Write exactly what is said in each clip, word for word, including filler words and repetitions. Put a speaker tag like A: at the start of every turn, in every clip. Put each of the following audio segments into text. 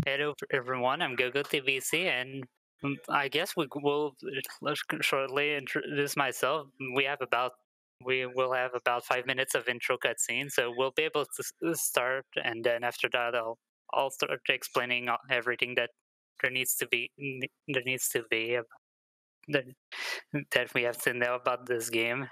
A: Hello everyone, I'm GoGoTBC, and mm, I guess we will let's shortly introduce myself. We have about we will have about five minutes of intro cutscene, so we'll be able to s- start, and then after that, I'll I'll start explaining all- everything that there needs to be there needs to be ab- that that we have to know about this game.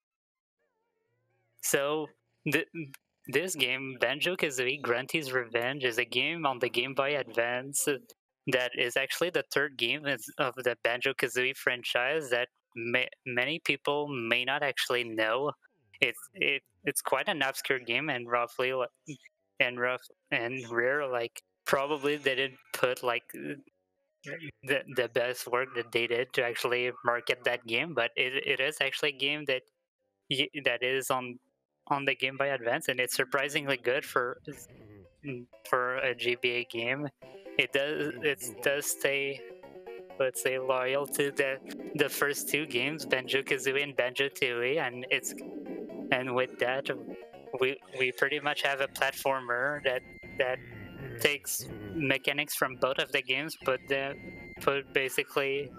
A: So. th- This game, Banjo-Kazooie Grunty's Revenge, is a game on the Game Boy Advance that is actually the third game of the Banjo-Kazooie franchise that may, many people may not actually know. It's it it's quite an obscure game and roughly and rough and rare. Like probably they didn't put like the the best work that they did to actually market that game, but it it is actually a game that y- that is on on the Game Boy Advance, and it's surprisingly good for for a G B A game. It does it does stay, let's say, loyal to the the first two games, Banjo Kazooie and Banjo-Tooie, and it's and with that, we we pretty much have a platformer that that takes mechanics from both of the games, but the put basically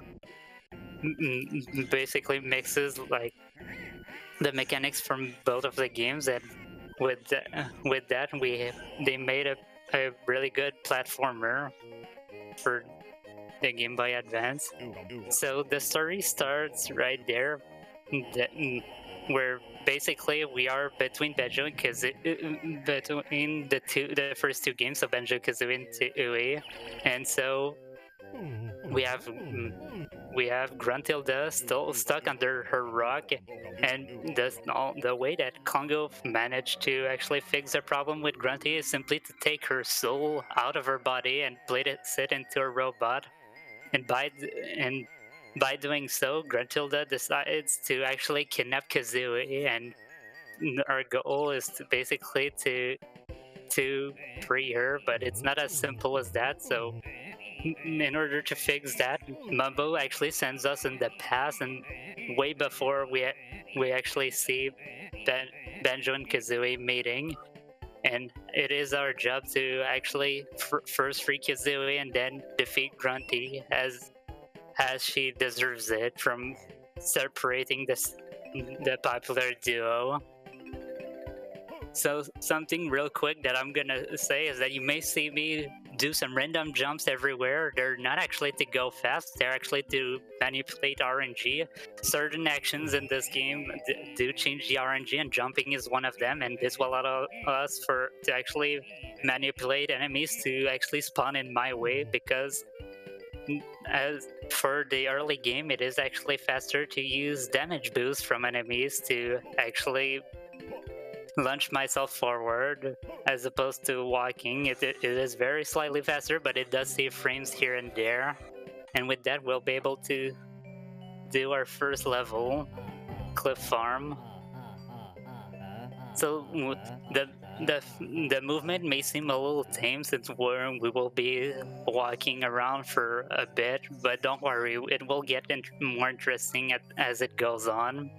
A: basically mixes like the mechanics from both of the games, and with the, with that we they made a, a really good platformer for the Game Boy Advance. So the story starts right there, the, where basically we are between Banjo and Kazooie, between the two the first two games of Banjo Kazooie and Tooie, and so we have we have Gruntilda still stuck under her rock, and the, the way that Klungo managed to actually fix the problem with Grunty is simply to take her soul out of her body and blade it sit into a robot. And by and by doing so, Gruntilda decides to actually kidnap Kazooie, and our goal is to basically to to free her, but it's not as simple as that. So in order to fix that, Mumbo actually sends us in the past, and way before we we actually see ben, Banjo and Kazooie meeting, and it is our job to actually f- first free Kazooie and then defeat Grunty as as she deserves it from separating this the popular duo. So something real quick that I'm gonna say is that you may see me do some random jumps everywhere. They're not actually to go fast, they're actually to manipulate R N G. Certain actions in this game d- do change the R N G, and jumping is one of them, and this will allow us for to actually manipulate enemies to actually spawn in my way, because as for the early game, it is actually faster to use damage boost from enemies to actually launch myself forward as opposed to walking. It, it, it is very slightly faster, but it does save frames here and there. And with that, we'll be able to do our first level, Cliff Farm. So the the the movement may seem a little tame since we're, we will be walking around for a bit, but don't worry, it will get in more interesting at, as it goes on.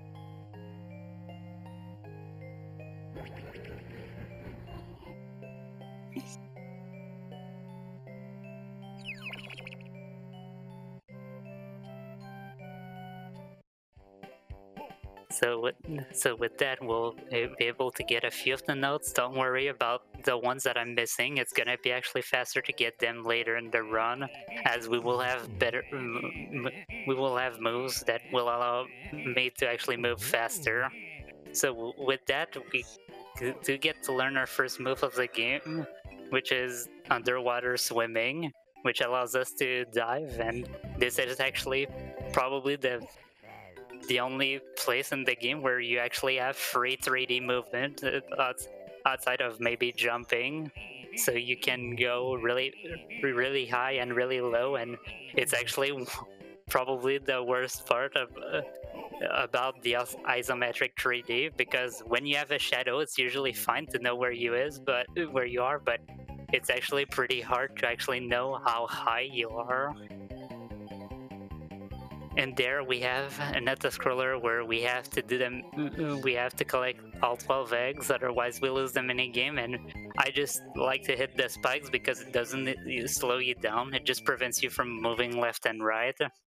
A: So with, so with that, we'll be able to get a few of the notes. Don't worry about the ones that I'm missing. It's gonna be actually faster to get them later in the run, as we will have better, we will have moves that will allow me to actually move faster. So with that, we do get to learn our first move of the game, which is underwater swimming, which allows us to dive, and this is actually probably the the only place in the game where you actually have free three D movement outside of maybe jumping. So you can go really, really high and really low, and it's actually probably the worst part of uh, about the isometric three D, because when you have a shadow, it's usually fine to know where you is, but where you are, but it's actually pretty hard to actually know how high you are. and there we have another scroller where we have to do them. We have to collect all twelve eggs, otherwise we lose the mini game. And I just like to hit the spikes because it doesn't slow you down. It just prevents you from moving left and right.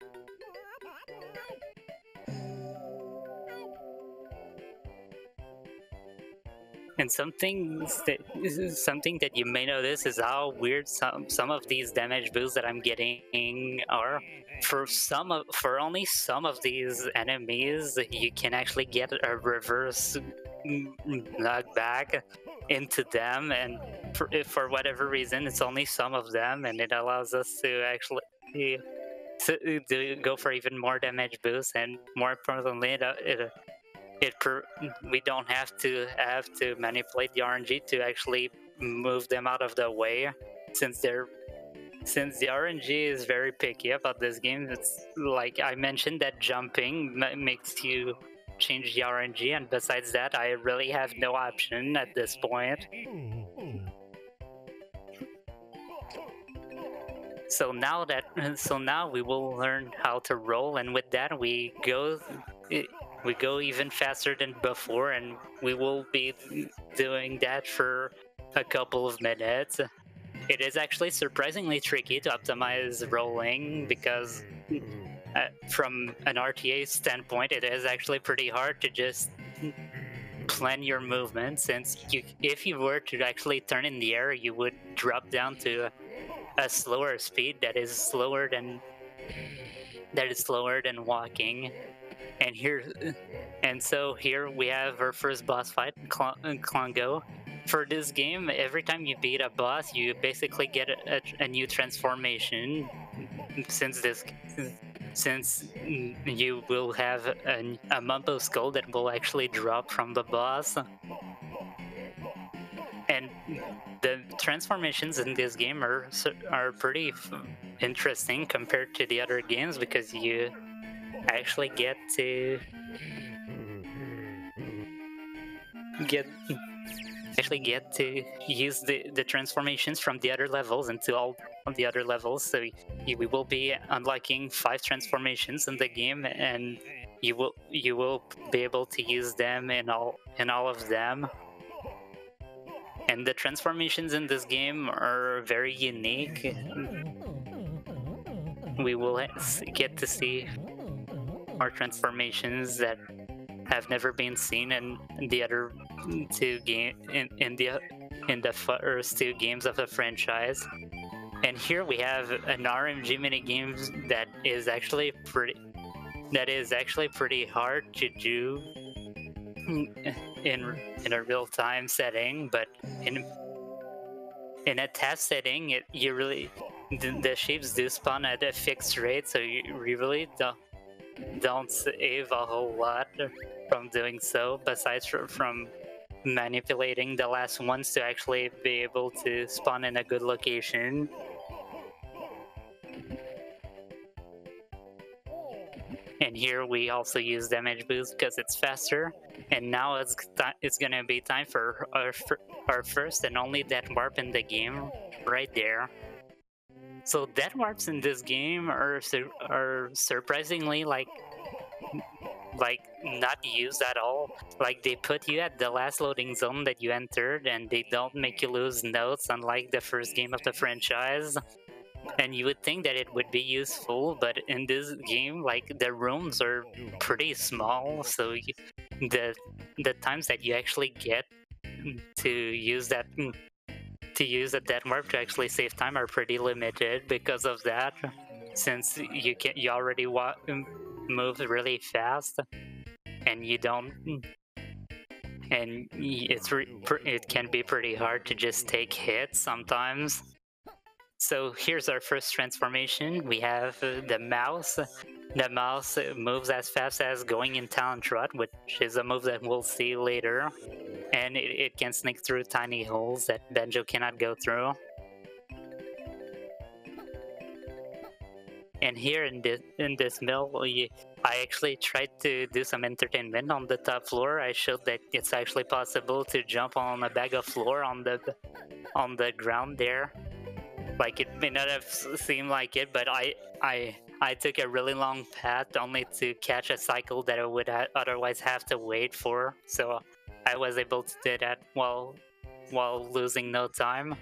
A: And something that, something that you may notice is how weird some some of these damage boosts that I'm getting are. For some of, for only some of these enemies, you can actually get a reverse knockback into them, and for, for whatever reason, it's only some of them, and it allows us to actually to, to go for even more damage boosts, and more importantly, it, it It per we don't have to have to manipulate the R N G to actually move them out of the way, since they're since the R N G is very picky about this game. It's like I mentioned that jumping makes you change the R N G, and besides that, I really have no option at this point. So now that so now we will learn how to roll, and with that we go. It, We go even faster than before, and we will be doing that for a couple of minutes. It is actually surprisingly tricky to optimize rolling because uh, from an R T A standpoint, it is actually pretty hard to just plan your movement, since you, if you were to actually turn in the air, you would drop down to a, a slower speed that is slower than that is slower than walking. And here, and so here we have our first boss fight, Klungo. For this game, every time you beat a boss, you basically get a, a, a new transformation. Since this, since you will have a, a Mumbo skull that will actually drop from the boss. And the transformations in this game are are pretty interesting compared to the other games, because you actually get to get actually get to use the, the transformations from the other levels into all the other levels. So you, we will be unlocking five transformations in the game, and you will you will be able to use them in all in all of them. And the transformations in this game are very unique. We will get to see more transformations that have never been seen in, in the other two game in, in the in the first two games of the franchise. And here we have an R M G minigame that is actually pretty that is actually pretty hard to do in in a real-time setting, but in in a test setting, it you really the, the shapes do spawn at a fixed rate, so you really don't don't save a whole lot from doing so, besides from manipulating the last ones to actually be able to spawn in a good location. And here we also use damage boost because it's faster. And now it's it's gonna be time for our, our first and only death warp in the game, right there. So death warps in this game are are surprisingly like like not used at all. Like they put you at the last loading zone that you entered, and they don't make you lose notes, unlike the first game of the franchise. And you would think that it would be useful, but in this game, like the rooms are pretty small, so you, the the times that you actually get to use that to use a death warp to actually save time are pretty limited because of that, since you can you already wa move really fast, and you don't and it's re it can be pretty hard to just take hits sometimes. So here's our first transformation. We have uh, the mouse. The mouse moves as fast as going in Talon Trot, which is a move that we'll see later. And it, it can sneak through tiny holes that Banjo cannot go through. And here in this, in this mill, we, I actually tried to do some entertainment on the top floor. I showed that it's actually possible to jump on a bag of floor on the, on the ground there. Like, it may not have seemed like it, but I I I took a really long path only to catch a cycle that I would ha otherwise have to wait for. So I was able to do that while while losing no time.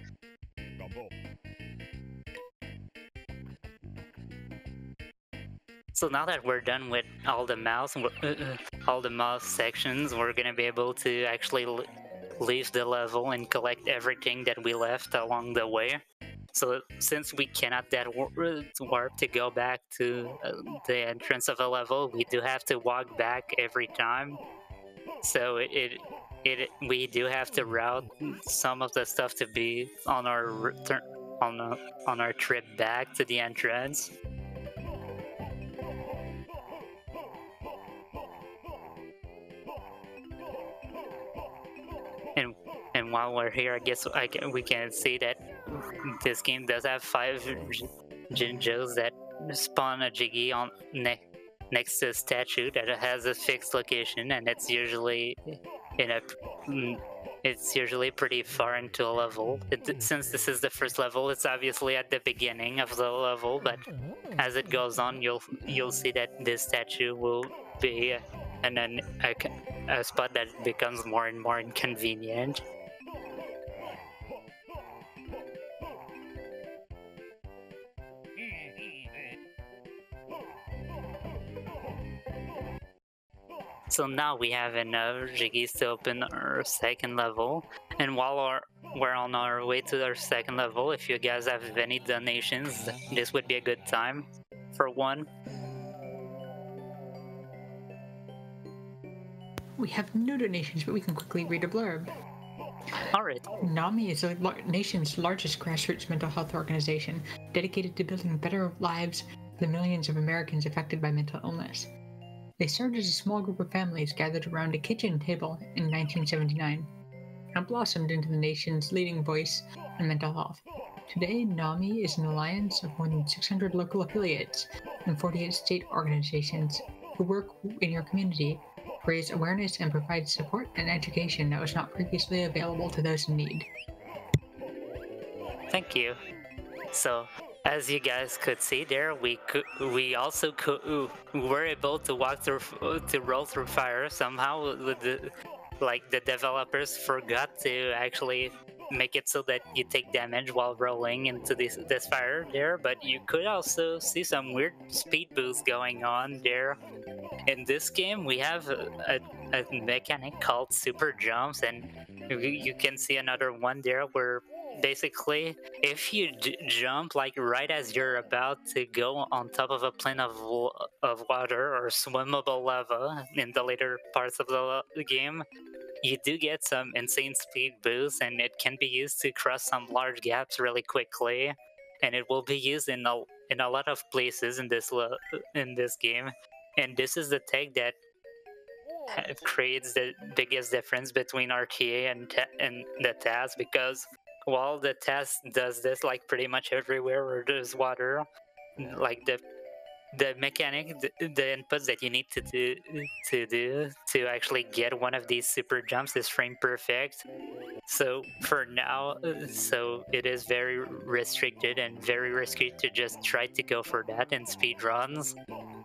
A: So now that we're done with all the mouse, uh, all the mouse sections, we're gonna be able to actually leave the level and collect everything that we left along the way. So since we cannot that warp to go back to uh, the entrance of a level, we do have to walk back every time. So it, it it we do have to route some of the stuff to be on our return on a, on our trip back to the entrance. And and while we're here, I guess I can, we can see that this game does have five Jinjos that spawn a Jiggy on ne next to a statue that has a fixed location, and it's usually in a it's usually pretty far into a level. It, since this is the first level, it's obviously at the beginning of the level, but as it goes on, you'll you'll see that this statue will be and then a, a spot that becomes more and more inconvenient. So now we have enough Jiggies to open our second level, and while our, we're on our way to our second level, if you guys have any donations, this would be a good time for one.
B: We have no donations, but we can quickly read a blurb.
A: Alright.
B: NAMI is the nation's largest grassroots mental health organization dedicated to building better lives for the millions of Americans affected by mental illness. They started as a small group of families gathered around a kitchen table in nineteen seventy-nine and blossomed into the nation's leading voice in mental health. Today, NAMI is an alliance of more than six hundred local affiliates and forty-eight state organizations who work in your community, raise awareness, and provide support and education that was not previously available to those in need.
A: Thank you. So, as you guys could see there, we could, we also could, were able to walk through, to roll through fire somehow. With the, like the developers forgot to actually make it so that you take damage while rolling into this this fire there. But you could also see some weird speed boost going on there. In this game, we have a, a, a mechanic called super jumps, and you, you can see another one there where basically if you j jump like right as you're about to go on top of a plane of, of water or swimmable lava in the later parts of the, the game, you do get some insane speed boost, and it can be used to cross some large gaps really quickly, and it will be used in a, in a lot of places in this in this game. And this is the tech that creates the biggest difference between R T A and, and the T A S, because while the T A S does this like pretty much everywhere where there's water, like the the mechanic, the, the inputs that you need to do to do to actually get one of these super jumps is frame perfect. So for now, so it is very restricted and very risky to just try to go for that in speed runs.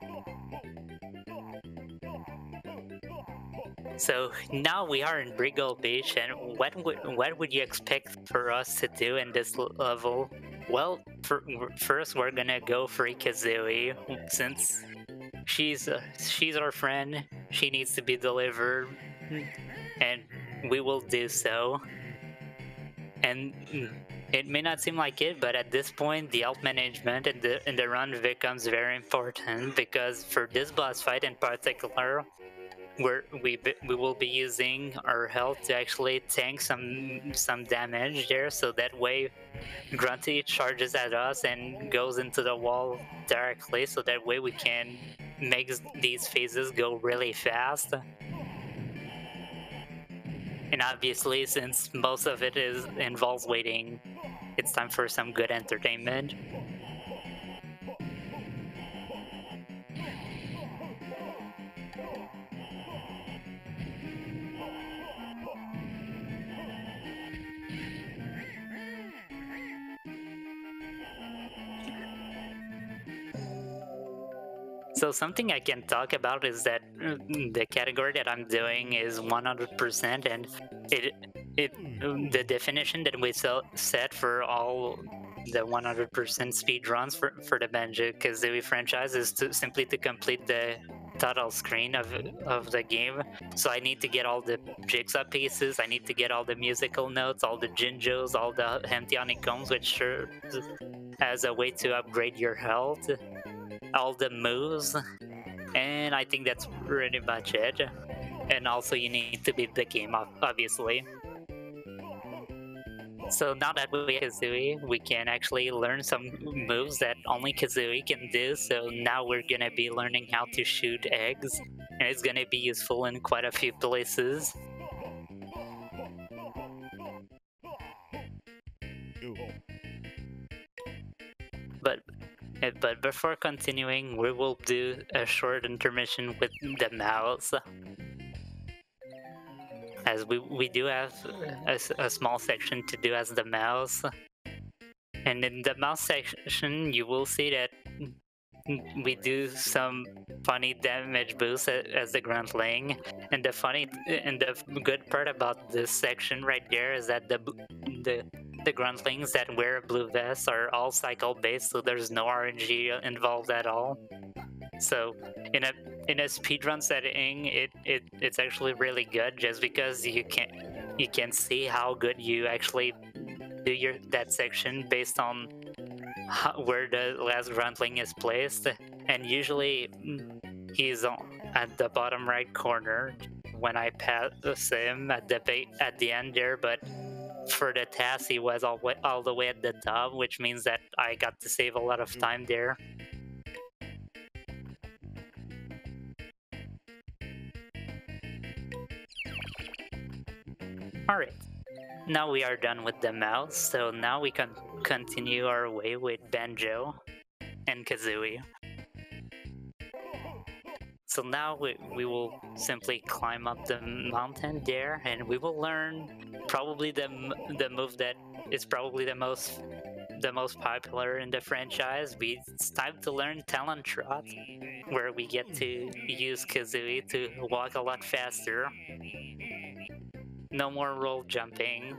A: So now we are in Briggle Beach, and what would what would you expect for us to do in this level? Well, for, first we're gonna go for Kazooie, since she's uh, she's our friend. She needs to be delivered, and we will do so. And it may not seem like it, but at this point, the health management in the in the run becomes very important, because for this boss fight in particular, We're, we we will be using our health to actually tank some some damage there, so that way Grunty charges at us and goes into the wall directly, so that way we can make these phases go really fast. And obviously, since most of it is involves waiting, it's time for some good entertainment. So something I can talk about is that the category that I'm doing is one hundred percent, and it it the definition that we set for all the one hundred percent speed runs for, for the Banjo-Kazooie franchise is to simply to complete the total screen of of the game. So I need to get all the jigsaw pieces, I need to get all the musical notes, all the jinjos, all the empty honeycombs, which serves as a way to upgrade your health, all the moves, and I think that's pretty much it. And also you need to beat the game, obviously. So now that we have Kazooie, we can actually learn some moves that only Kazooie can do. So now we're gonna be learning how to shoot eggs, and it's gonna be useful in quite a few places. But but before continuing, we will do a short intermission with the mouse, as we, we do have a, a small section to do as the mouse. And in the mouse section, you will see that we do some funny damage boosts as the Gruntling. And the funny and the good part about this section right there is that the the the Gruntlings that wear blue vests are all cycle based, so there's no R N G involved at all. So in a in a speedrun setting, it, it it's actually really good, just because you can you can see how good you actually do your that section based on how, where the last Gruntling is placed, and usually he's on, at the bottom right corner when I pass him at the at the end there. But for the T A S, he was all, way, all the way at the top, which means that I got to save a lot of time there. Alright, now we are done with the mouse, so now we can continue our way with Banjo and Kazooie. So now we, we will simply climb up the mountain there, and we will learn probably the the move that is probably the most the most popular in the franchise. We, it's time to learn Talon Trot, where we get to use Kazooie to walk a lot faster. No more roll jumping.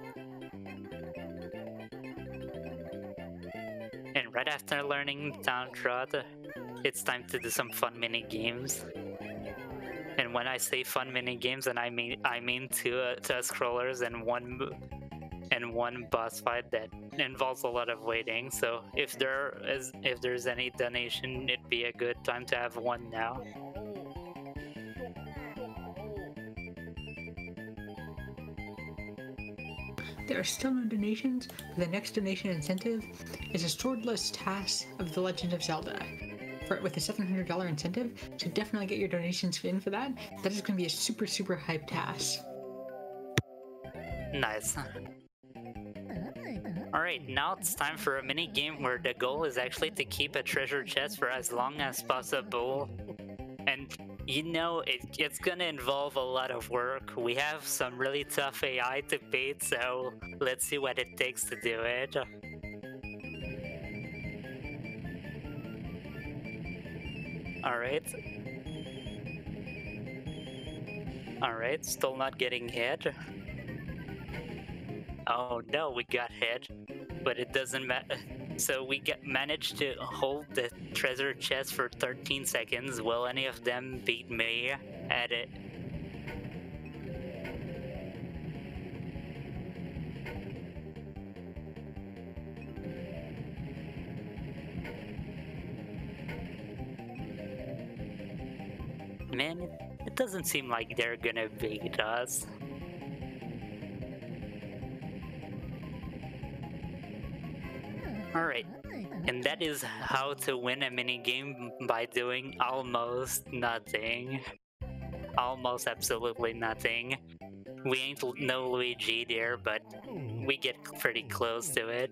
A: And right after learning Talon Trot, it's time to do some fun mini games. And when I say fun mini games, and I mean I mean two uh, two scrollers and one and one boss fight that involves a lot of waiting. So if there is if there's any donation, it'd be a good time to have one now.
B: There are still no donations, but the next donation incentive is a swordless T A S of The Legend of Zelda. For, with a seven hundred dollar incentive, so definitely get your donations in for that. That is going to be a super, super hype T A S.
A: Nice. Alright, now it's time for a mini game where the goal is actually to keep a treasure chest for as long as possible. And you know, it, it's gonna involve a lot of work. We have some really tough A I to beat, so let's see what it takes to do it. Alright. Alright, still not getting hit. Oh no, we got hit, but it doesn't matter. So we get managed to hold the treasure chest for thirteen seconds. Will any of them beat me at it? Man, it, it doesn't seem like they're gonna beat us. Alright, and that is how to win a minigame by doing almost nothing. Almost absolutely nothing. We ain't no Luigi there, but we get pretty close to it.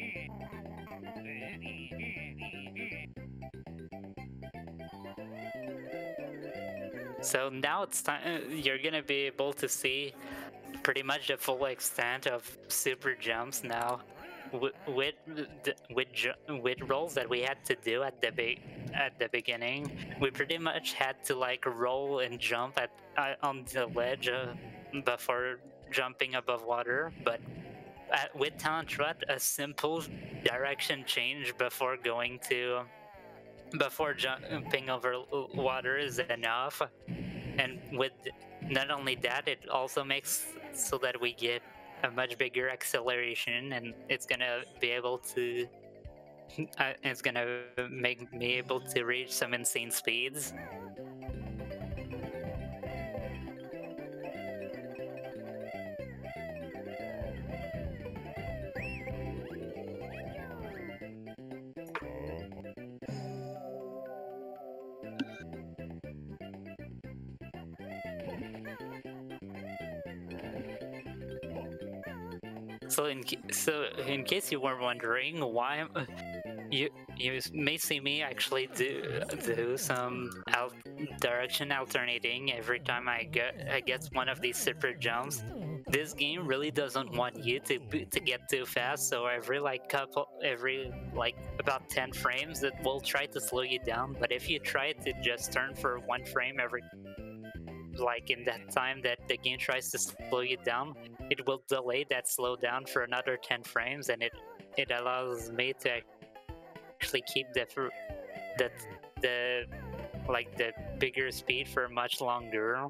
A: So now it's time, you're gonna be able to see pretty much the full extent of super jumps now. with with with, with rolls that we had to do at the be- at the beginning, we pretty much had to like roll and jump at uh, on the ledge uh, before jumping above water. But at, with Talent Rut, a simple direction change before going to before jumping over water is enough. And with not only that, it also makes so that we get a much bigger acceleration, and it's gonna be able to uh, it's gonna make me able to reach some insane speeds. So in so in case you were wondering why you you may see me actually do do some al direction alternating every time I get I get one of these super jumps. This game really doesn't want you to to get too fast, so every like couple every like about ten frames it will try to slow you down. But if you try to just turn for one frame every like in that time that the game tries to slow you down, it will delay that slowdown for another ten frames, and it it allows me to actually keep the the the like the bigger speed for much longer.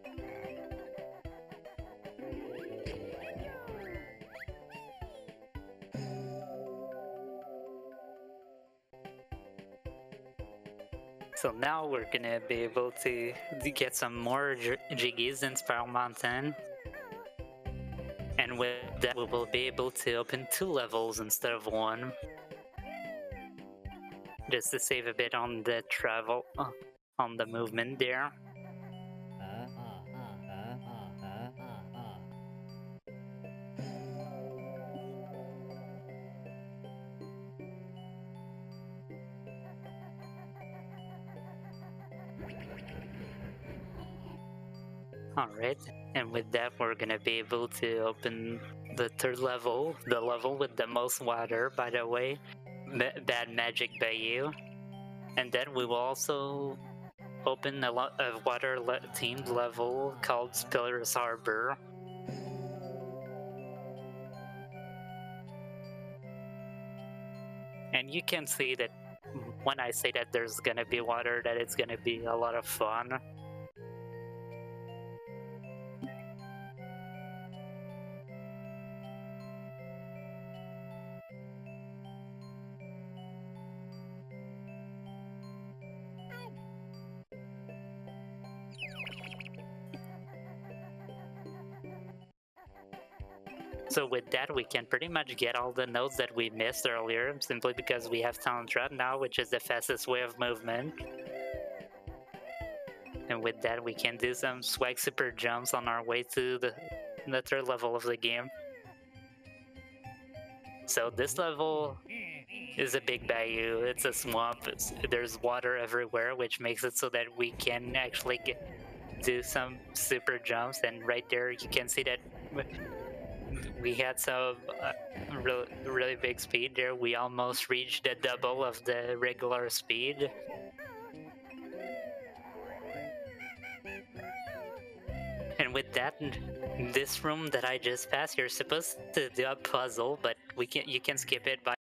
A: So now we're gonna be able to, to get some more jiggies in Spiral Mountain. And with that, we will be able to open two levels instead of one. Just to save a bit on the travel, uh, on the movement there. Alright, and with that we're gonna be able to open the third level, the level with the most water, by the way, Ma Bad Magic Bayou. And then we will also open a lot of water le themed level called Spiller's Harbor. And you can see that when I say that there's gonna be water, that it's gonna be a lot of fun. So with that, we can pretty much get all the notes that we missed earlier, simply because we have Talent Rut now, which is the fastest way of movement. And with that, we can do some swag super jumps on our way to the, the third level of the game. So this level is a big bayou, it's a swamp, it's, there's water everywhere, which makes it so that we can actually get, do some super jumps. And right there, you can see that we had some uh, really, really big speed there. We almost reached the double of the regular speed. And with that, this room that I just passed, you're supposed to do a puzzle, but we can you can skip it by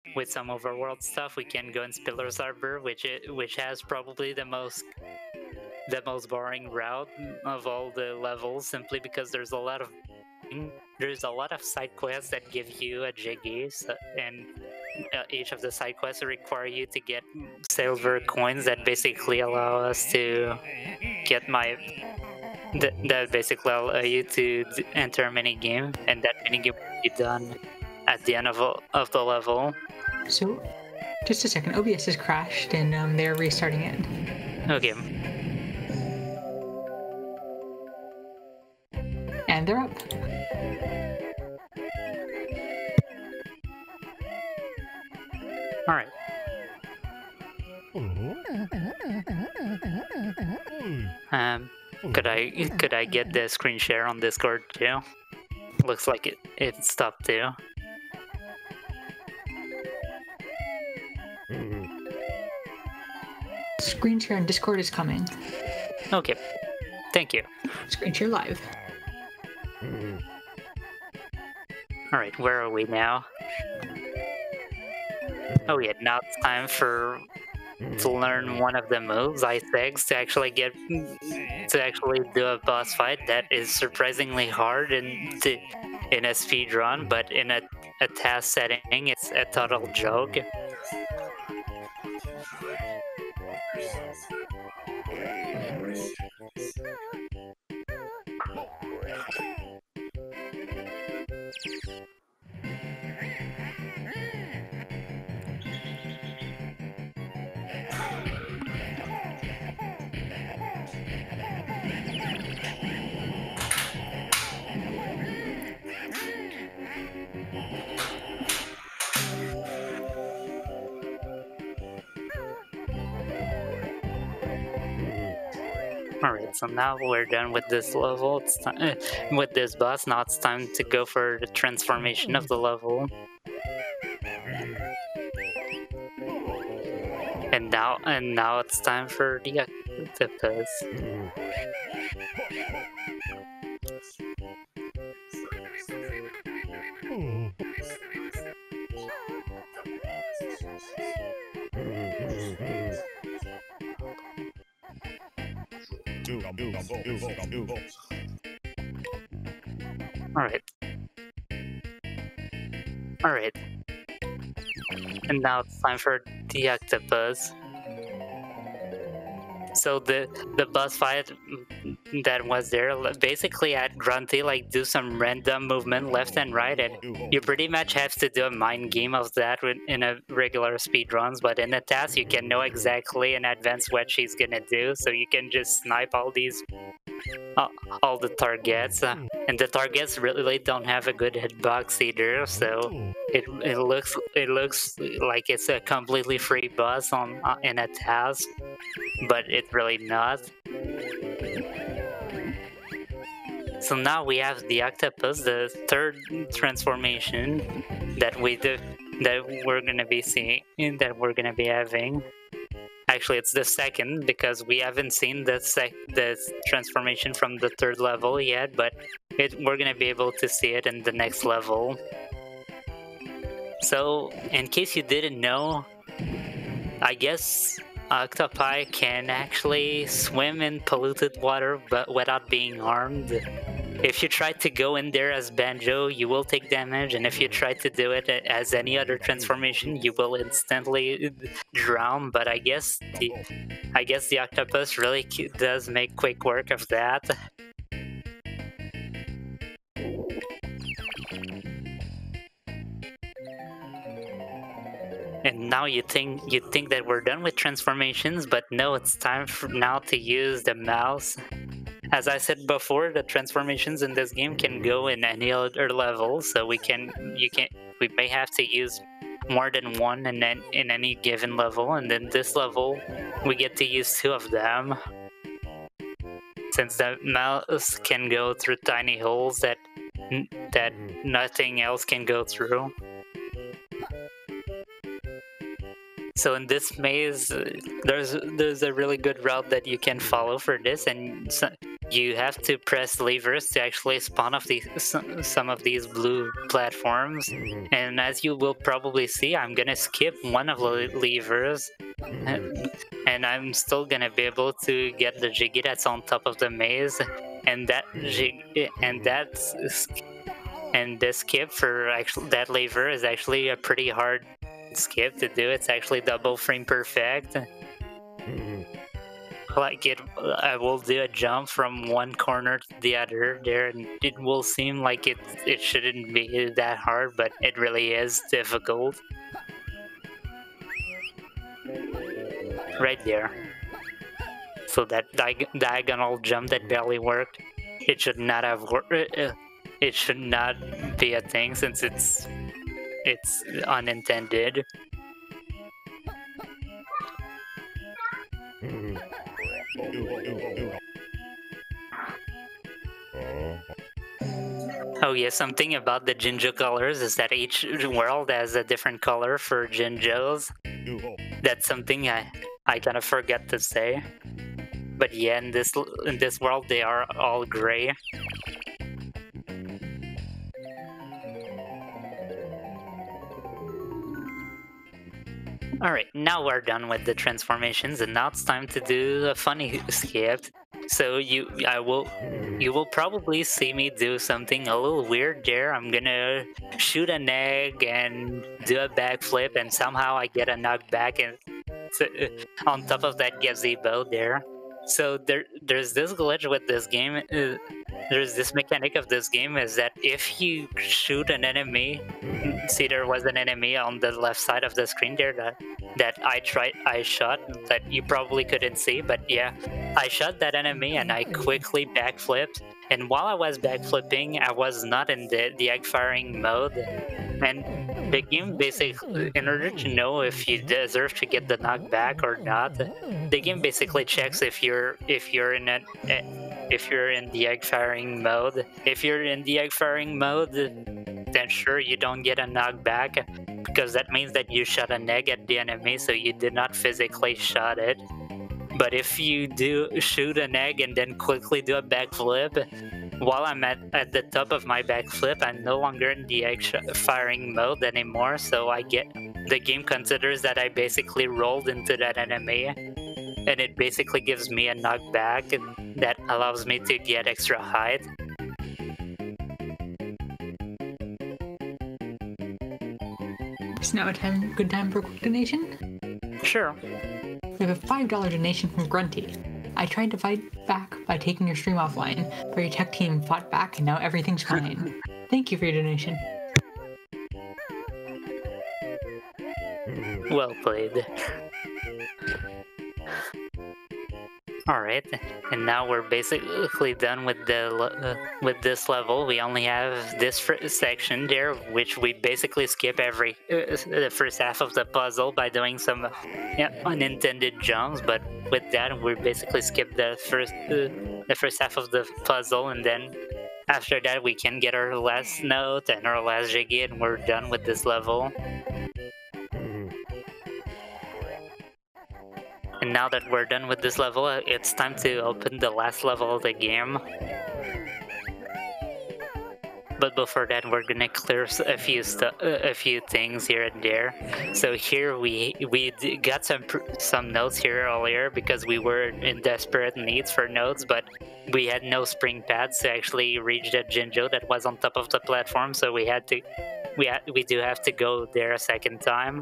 A: with some overworld stuff, we can go in Spiller's Arbor, which it, which has probably the most the most boring route of all the levels, simply because there's a lot of there's a lot of side quests that give you a jiggy, so, and uh, each of the side quests require you to get silver coins that basically allow us to get my that, that basically allow you to d- enter a mini game, and that mini game will be done at the end of of the level.
B: So, just a second. O B S has crashed, and um, they're restarting it.
A: Okay.
B: And they're up.
A: All right. Um, could I could I get the screen share on Discord too? Looks like it it stopped too.
B: Screen share on Discord is coming.
A: Okay. Thank you.
B: Screen share live.
A: All right, where are we now? Oh yeah, now it's time for to learn one of the moves, ice eggs, to actually get to actually do a boss fight that is surprisingly hard in to, in a speed run, but in a, a task setting, it's a total joke. Alright, so now we're done with this level. It's time with this boss. Now it's time to go for the transformation of the level. And now, and now it's time for the octopus. Alright. Alright. And now it's time for the octopus. So the the boss fight that was there, basically at Grunty, like do some random movement left and right, and you pretty much have to do a mind game of that in a regular speed runs. But in a task, you can know exactly in advance what she's gonna do, so you can just snipe all these uh, all the targets, uh, and the targets really don't have a good hitbox either. So it it looks it looks like it's a completely free boss on uh, in a task, but it's really not. So now we have the octopus, the third transformation that we do, that we're gonna be seeing, that we're gonna be having. Actually, it's the second, because we haven't seen the sec the transformation from the third level yet, but it, we're gonna be able to see it in the next level. So, in case you didn't know, I guess octopi can actually swim in polluted water but without being harmed. If you try to go in there as Banjo, you will take damage, and if you try to do it as any other transformation, you will instantly drown. But I guess the I guess the octopus really does make quick work of that. And now you think you think that we're done with transformations, but no, it's time for now to use the mouse. As I said before, the transformations in this game can go in any other level, so we can you can we may have to use more than one in in any given level, and then this level we get to use two of them, since the mouse can go through tiny holes that that nothing else can go through. So in this maze, uh, there's there's a really good route that you can follow for this, and so, you have to press levers to actually spawn off these some, some of these blue platforms. And as you will probably see, I'm gonna skip one of the levers, and I'm still gonna be able to get the jiggy that's on top of the maze, and that jig and that's and the skip for actually that lever is actually a pretty hard skip to do. It's actually double frame perfect. Like it, I will do a jump from one corner to the other there, and it will seem like it it shouldn't be that hard, but it really is difficult. Right there. So that di diagonal jump that barely worked, it should not have worked. It should not be a thing since it's it's unintended. Oh yeah, something about the Jinjo colors is that each world has a different color for Jinjos. That's something I I kind of forgot to say. But yeah, in this in this world they are all gray. Alright, now we're done with the transformations, and now it's time to do a funny skip. So you I will you will probably see me do something a little weird there. I'm gonna shoot an egg and do a backflip, and somehow I get a knockback and on top of that gazebo there. So there there's this glitch with this game. Uh, there's this mechanic of this game is that if you shoot an enemy, see there was an enemy on the left side of the screen there that that I tried I shot that you probably couldn't see, but yeah, I shot that enemy and I quickly backflipped, and while I was backflipping I was not in the, the egg firing mode, and the game basically, in order to know if you deserve to get the knockback or not, the game basically checks if you're if you're in a if you're in the egg firing mode. If you're in the egg firing mode, then sure, you don't get a knockback, because that means that you shot an egg at the enemy, so you did not physically shot it. But if you do shoot an egg and then quickly do a backflip, while I'm at, at the top of my backflip, I'm no longer in the egg firing mode anymore, so I get the game considers that I basically rolled into that enemy, and it basically gives me a knockback that allows me to get extra height.
B: Is now a time, good time for a quick donation?
A: Sure.
B: We have a five dollar donation from Grunty. I tried to fight back by taking your stream offline, but your tech team fought back and now everything's fine. Thank you for your donation.
A: Well played. Alright, and now we're basically done with the uh, with this level. We only have this section there, which we basically skip every uh, the first half of the puzzle by doing some uh, yeah, unintended jumps. But with that, we basically skip the first uh, the first half of the puzzle, and then after that, we can get our last note and our last jiggy, and we're done with this level. And now that we're done with this level, it's time to open the last level of the game. But before that, we're gonna clear a few a few things here and there. So here we we got some some notes here earlier because we were in desperate needs for notes, but we had no spring pads to actually reach that Jinjo that was on top of the platform. So we had to we had, we do have to go there a second time.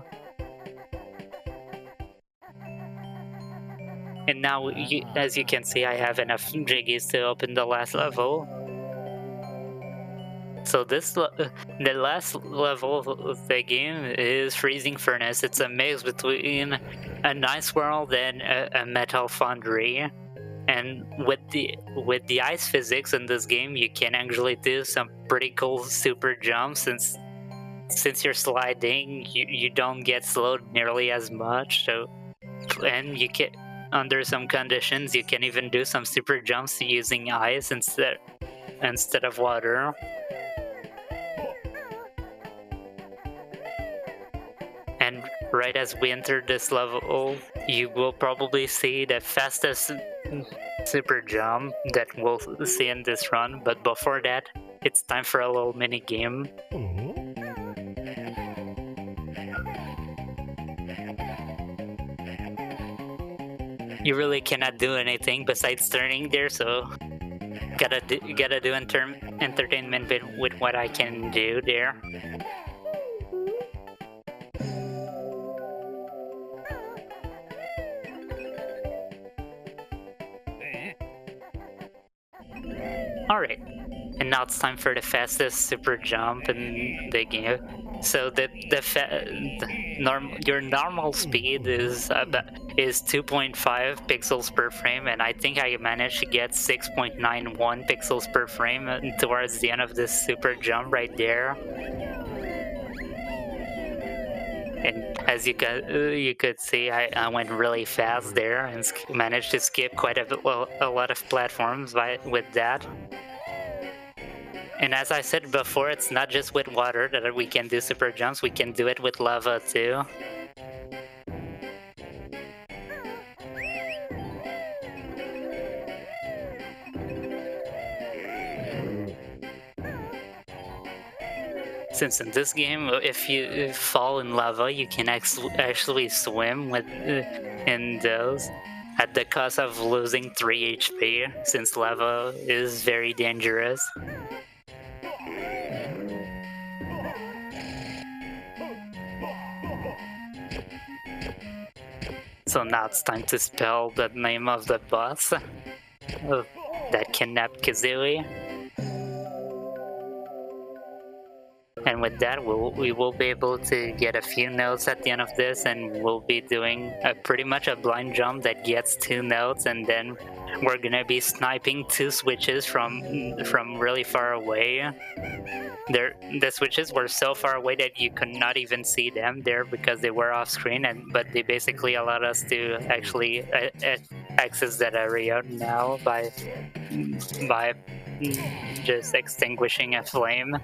A: And now, you, as you can see, I have enough jiggies to open the last level. So this, the last level of the game is Freezing Furnace. It's a mix between a nice world and a, a metal foundry. And with the with the ice physics in this game, you can actually do some pretty cool super jumps. Since since you're sliding, you you don't get slowed nearly as much. So, and you can. Under some conditions, you can even do some super jumps using ice instead instead of water. And right as we enter this level, you will probably see the fastest super jump that we'll see in this run, but before that, it's time for a little mini game. You really cannot do anything besides turning there, so gotta do, gotta do enter entertainment with, with what I can do there. Alright, and now it's time for the fastest super jump in the game. So the the, fa the norm your normal speed is about is two point five pixels per frame, and I think I managed to get six point nine one pixels per frame towards the end of this super jump right there. And as you could you could see, I, I went really fast there and managed to skip quite a, a lot of platforms by with that. And as I said before, it's not just with water that we can do super jumps, we can do it with lava too. Since in this game, if you fall in lava, you can actually swim with in those at the cost of losing three H P, since lava is very dangerous. So now it's time to spell the name of the boss that kidnapped Kazooie. And with that, we'll, we will be able to get a few notes at the end of this, and we'll be doing a, pretty much a blind jump that gets two notes, and then we're gonna be sniping two switches from from really far away. They're, the switches were so far away that you could not even see them there because they were off screen, and but they basically allowed us to actually uh, uh, access that area now by by just extinguishing a flame.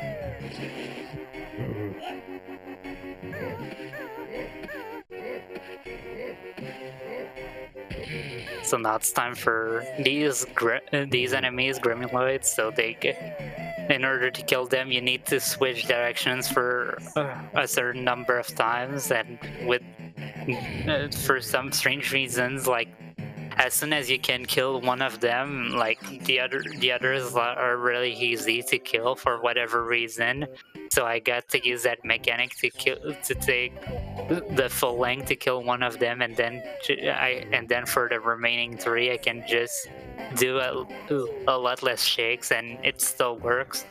A: So now it's time for these these enemies, Gremloids, so they get, in order to kill them, you need to switch directions for uh, a certain number of times, and with uh, for some strange reasons, like as soon as you can kill one of them, like the other the others are really easy to kill for whatever reason. So I got to use that mechanic to kill to take the full length to kill one of them, and then I and then for the remaining three I can just do a, a lot less shakes and it still works.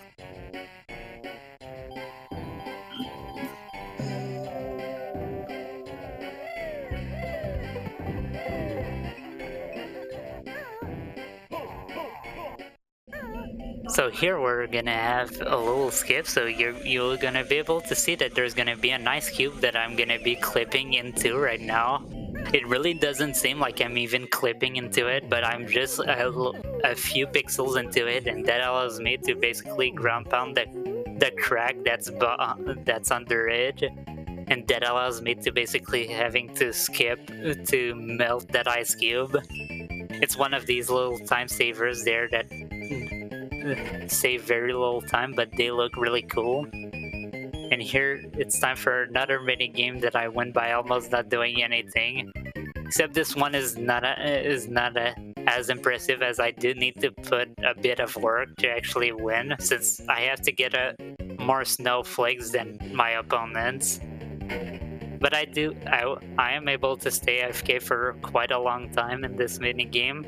A: So here we're gonna have a little skip, so you're you're gonna be able to see that there's gonna be a nice cube that I'm gonna be clipping into right now. It really doesn't seem like I'm even clipping into it, but I'm just a, a few pixels into it, and that allows me to basically ground pound the the crack that's that's under it, and that allows me to basically having to skip to melt that ice cube. It's one of these little time savers there that save very little time, but they look really cool. And here it's time for another mini game that I win by almost not doing anything. Except this one is not a, is not a, as impressive, as I do need to put a bit of work to actually win, since I have to get a more snowflakes than my opponents. But I do I, I am able to stay A F K for quite a long time in this mini game.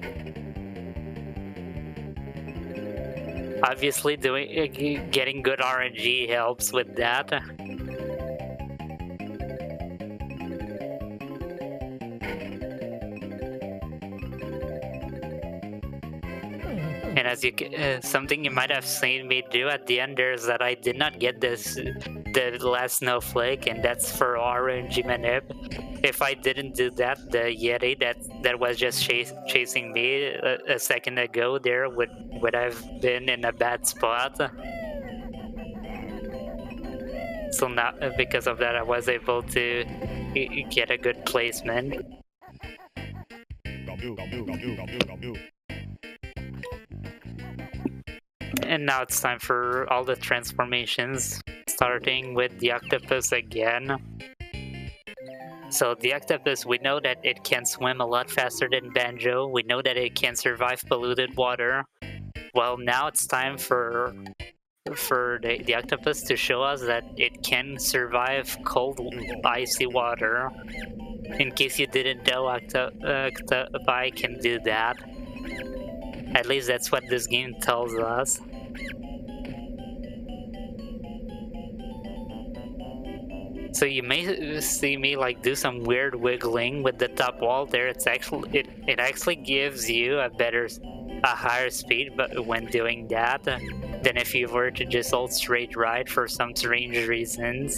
A: Obviously, doing getting good R N G helps with that. And as you uh, something you might have seen me do at the end there is that I did not get this the last snowflake, and that's for R N G manip. If I didn't do that, the Yeti that that was just chase, chasing me a, a second ago there would would have been in a bad spot. So now, because of that, I was able to get a good placement. And now it's time for all the transformations, starting with the octopus again. So the octopus, we know that it can swim a lot faster than Banjo. We know that it can survive polluted water. Well, now it's time for for the, the octopus to show us that it can survive cold, icy water. In case you didn't know, octo octopi can do that. At least that's what this game tells us. So you may see me like do some weird wiggling with the top wall there. It's actually it, it actually gives you a better a higher speed but when doing that than if you were to just hold straight right for some strange reasons.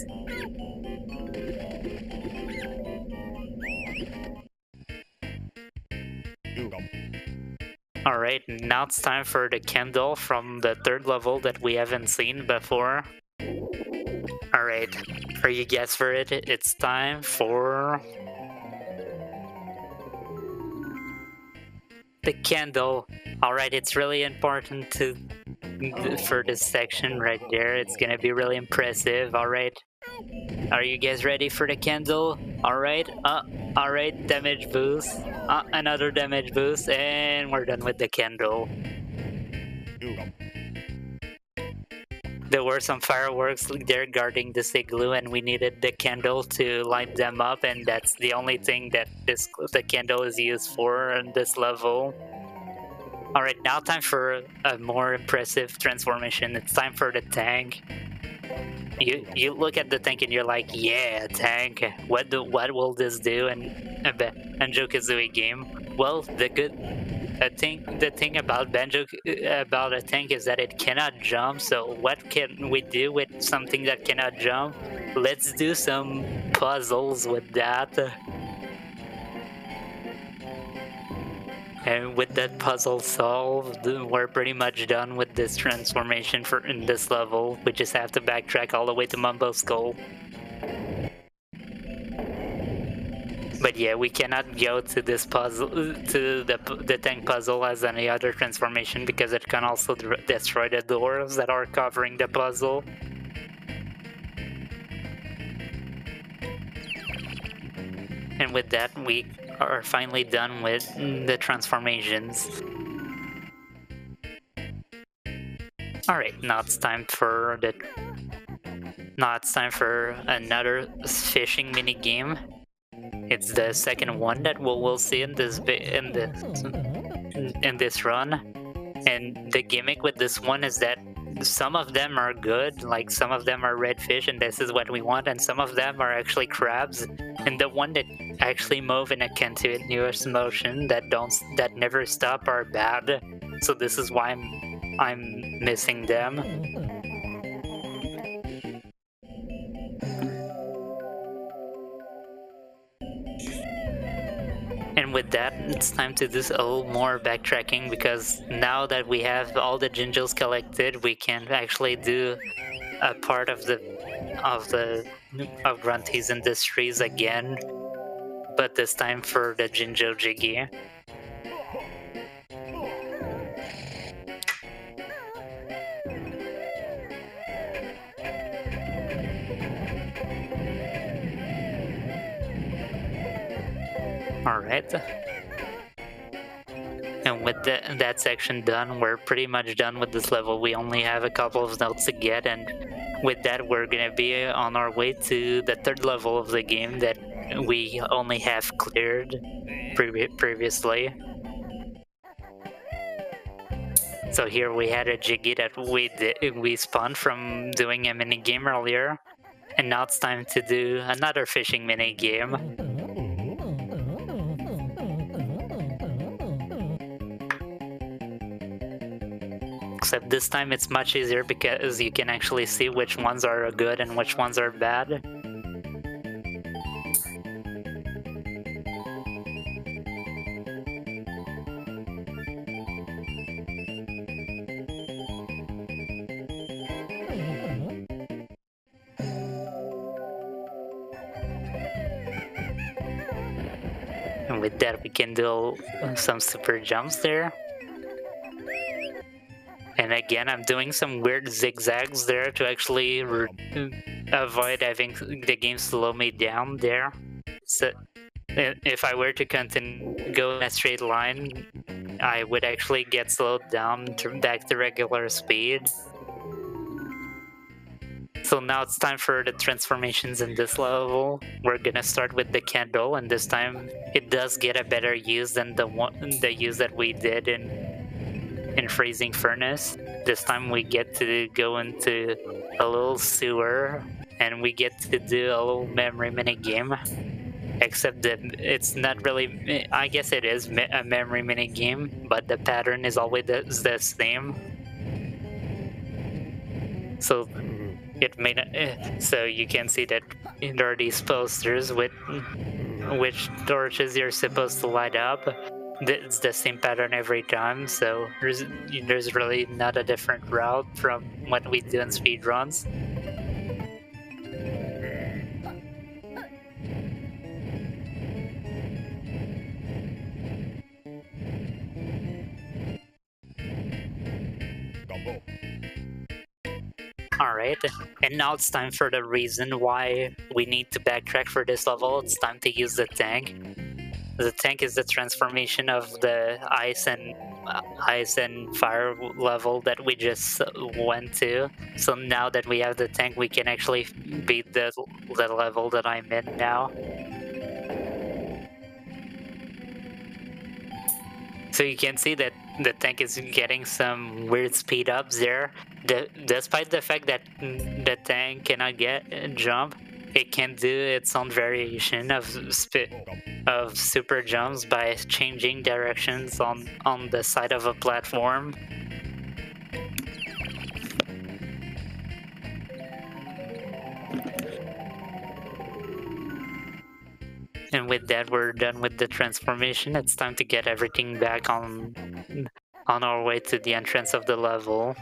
A: Alright, now it's time for the candle from the third level that we haven't seen before. Alright, are you guys for it? It's time for the candle. Alright, it's really important to for this section right there. It's gonna be really impressive. Alright, are you guys ready for the candle? Alright, uh, alright, damage boost, uh, another damage boost, and we're done with the candle. There were some fireworks there guarding this igloo, and we needed the candle to light them up, and that's the only thing that this the candle is used for on this level. Alright, now time for a more impressive transformation. It's time for the tank. You you look at the tank and you're like, yeah, tank. What do, what will this do in a Banjo-Kazooie game? Well, the good I think the thing about Banjo about a tank is that it cannot jump. So what can we do with something that cannot jump? Let's do some puzzles with that. And with that puzzle solved, we're pretty much done with this transformation for in this level. We just have to backtrack all the way to Mumbo Skull. But yeah, we cannot go to this puzzle, to the, the tank puzzle as any other transformation because it can also destroy the doors that are covering the puzzle. And with that, we are finally done with the transformations. Alright, now it's time for the now it's time for another fishing mini game. It's the second one that we'll, we'll see in this in this in this run. And the gimmick with this one is that some of them are good, like some of them are red fish and this is what we want, and some of them are actually crabs. And the one that actually move in a continuous motion that don't that never stop are bad. So this is why I'm I'm missing them. And with that, it's time to do a little more backtracking because now that we have all the Jinjos collected, we can actually do a part of the of the of Grunty's Industries again, but this time for the Jinjo Jiggy. Alright. And with the, that section done, we're pretty much done with this level. We only have a couple of notes to get, and with that we're gonna be on our way to the third level of the game that we only have cleared pre previously. So here we had a Jiggy that we did, we spawned from doing a mini game earlier, and now it's time to do another fishing mini game. Except this time it's much easier because you can actually see which ones are good and which ones are bad. And with that, we can do some super jumps there. And again, I'm doing some weird zigzags there to actually avoid having the game slow me down there. So if I were to continue go in a straight line, I would actually get slowed down to back to regular speed. So now it's time for the transformations in this level. We're gonna start with the candle, and this time it does get a better use than the one the use that we did in in Freezing Furnace. This time we get to go into a little sewer, and we get to do a little memory mini game. Except that it's not really, I guess it is a memory mini game, but the pattern is always the, the same. So it may not, so you can see that there are these posters with which torches you're supposed to light up. It's the same pattern every time, so there's, there's really not a different route from what we do in speedruns. Alright, and now it's time for the reason why we need to backtrack for this level. It's time to use the tank. The tank is the transformation of the ice and uh, ice and fire level that we just went to. So now that we have the tank, we can actually beat the, the level that I'm in now. So you can see that the tank is getting some weird speed ups there. The, despite the fact that the tank cannot get jump, it can do its own variation of of super jumps by changing directions on, on the side of a platform. And with that, we're done with the transformation. It's time to get everything back on on our way to the entrance of the level.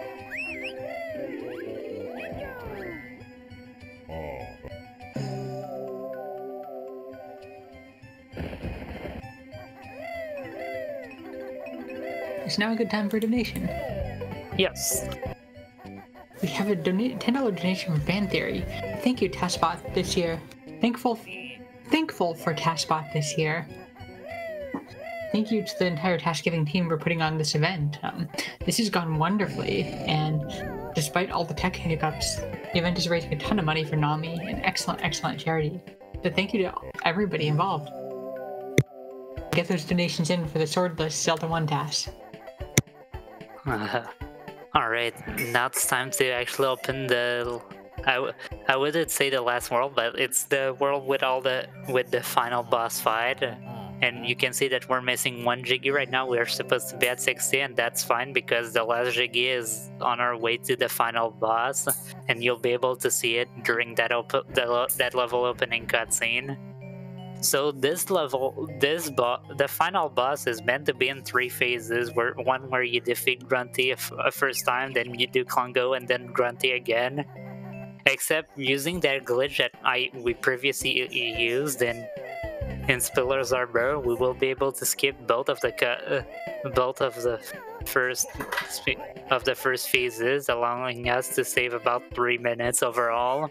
B: Is now a good time for a donation?
A: Yes.
B: We have a donate ten dollar donation from Fan Theory. Thank you, TASBot, this year. Thankful, thankful for TASBot this year. Thank you to the entire TASGiving team for putting on this event. Um, this has gone wonderfully, and despite all the tech hiccups, the event is raising a ton of money for NAMI, an excellent, excellent charity. So thank you to everybody involved. Get those donations in for the Swordless Zelda one T A S.
A: Uh, Alright, now it's time to actually open the... I, w I wouldn't say the last world, but it's the world with all the with the final boss fight. And you can see that we're missing one Jiggy right now. We're supposed to be at sixty, and that's fine because the last Jiggy is on our way to the final boss, and you'll be able to see it during that op the, that level opening cutscene. So this level, this bo the final boss is meant to be in three phases. Where one where you defeat Grunty a, f a first time, then you do Klungo, and then Grunty again. Except using that glitch that I we previously used in in Spiller's Arbor, we will be able to skip both of the uh, both of the first of the first phases, allowing us to save about three minutes overall.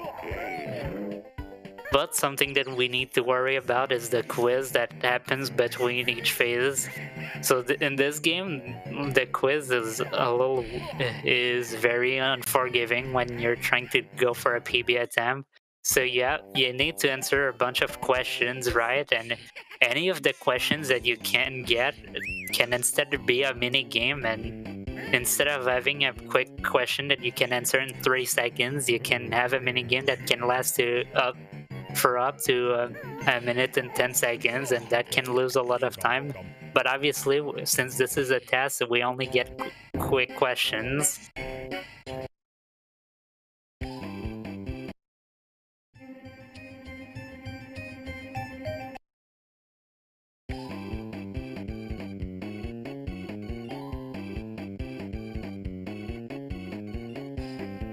A: But something that we need to worry about is the quiz that happens between each phase. So th in this game, the quiz is a little is very unforgiving when you're trying to go for a P B attempt. So yeah, you need to answer a bunch of questions, right? And any of the questions that you can get can instead be a mini game, and instead of having a quick question that you can answer in three seconds, you can have a mini game that can last to up for up to uh, a minute and ten seconds, and that can lose a lot of time. But obviously, since this is a test, we only get qu quick questions.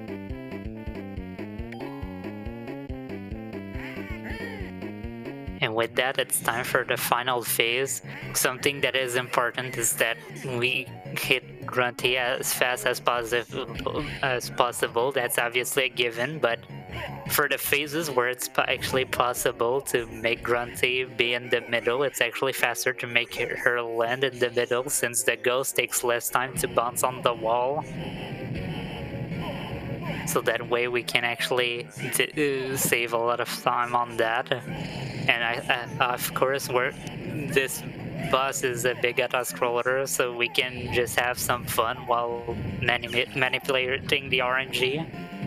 A: And with that, it's time for the final phase. Something that is important is that we hit Grunty as fast as possible. As possible. That's obviously a given, but for the phases where it's actually possible to make Grunty be in the middle, it's actually faster to make her land in the middle, since the ghost takes less time to bounce on the wall. So that way we can actually d save a lot of time on that. And I, I, of course, we're, this boss is a big auto-scroller, so we can just have some fun while mani manipulating the R N G.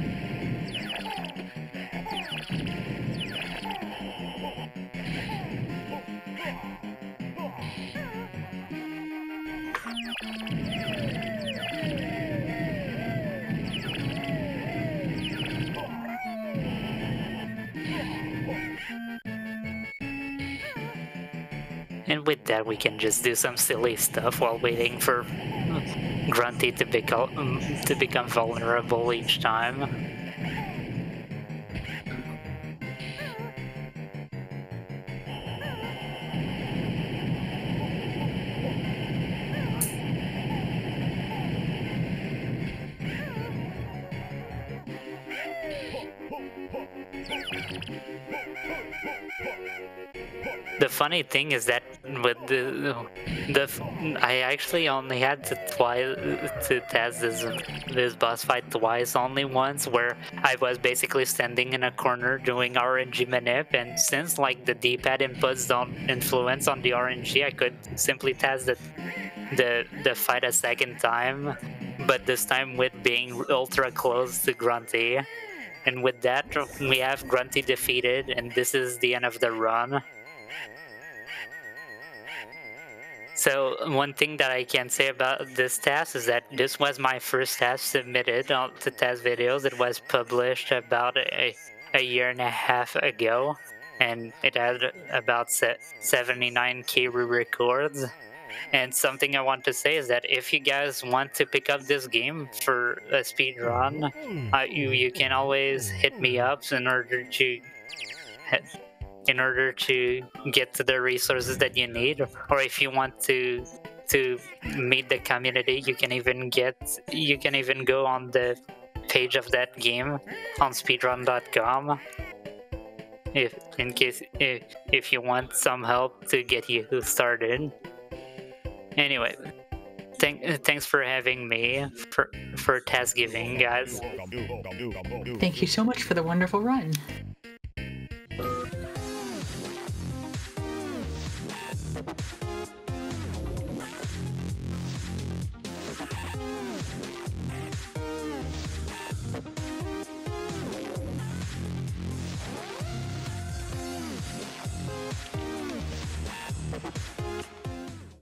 A: And with that, we can just do some silly stuff while waiting for Grunty to become to become vulnerable each time. The funny thing is that with the the I actually only had to twice to test this this boss fight twice, only once where I was basically standing in a corner doing R N G manip, and since like the D-pad inputs don't influence on the R N G, I could simply test the the the fight a second time, but this time with being ultra close to Grunty. And with that, we have Grunty defeated, and this is the end of the run. So one thing that I can say about this task is that this was my first task submitted on to T A S videos. It was published about a, a year and a half ago, and it had about seventy-nine K re-records. And something I want to say is that if you guys want to pick up this game for a speed run, uh, you, you can always hit me up in order to in order to get to the resources that you need, or if you want to to meet the community, you can even get you can even go on the page of that game on speedrun dot com if in case if, if you want some help to get you started. Anyway, thank, thanks for having me for, for TASGiving, guys.
B: Thank you so much for the wonderful run.